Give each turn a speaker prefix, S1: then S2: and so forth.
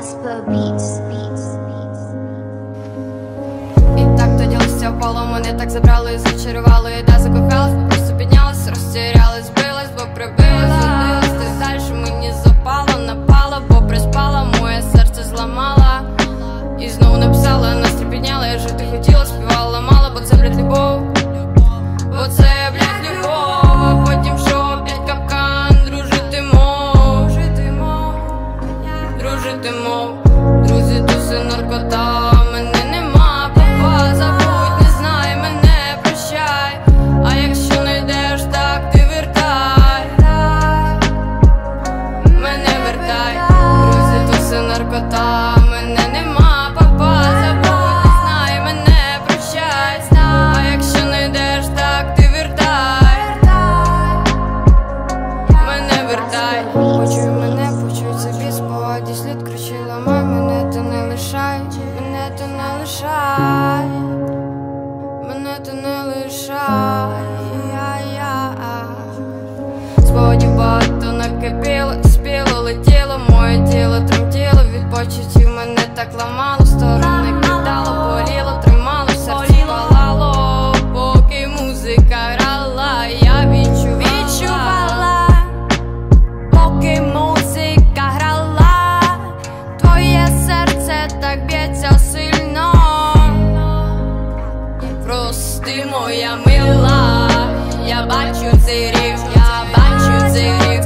S1: Casper Beats.
S2: І так тоді листя впало, мене так забрало і зачарувало. Іде закохалась, просто піднялась, розтірялась, збилась, бо прибилась, задилась. Ти дальше мені запало, напала, бо приспала, моє серце зламала. І знову написала, настрій підняла, я жити хотіла, співала мало, бо це, блядь, любов. Бо це, блядь, любов. А потім що, блядь, капкан, дружити мов. Дружити мов. Друзі, туси, наркота, мене нема, папа, забудь, не знай, мене прощай. А якщо не йдеш, так ти вертай. Мене вертай. Друзі, туси, наркота, мене нема, папа, забудь, не знай, мене прощай. А якщо не йдеш, так ти вертай. Мене вертай. Почуй мене, почуй собі спогаді слід кричила, май, мене ти не лишай, мене ти не лишай, мене ти не лишай. Спогадів багато накипіло, спіло, летіло, моє тіло тремтіло, від почуттів мене так ламало, сторони кидало, боліло, тримало, серце палало, поки музика грала, я відчувала, поки музика грала, твоє серце так б'ється сильно. Прости, моя мила, я бачу цей рів, я бачу цей рів.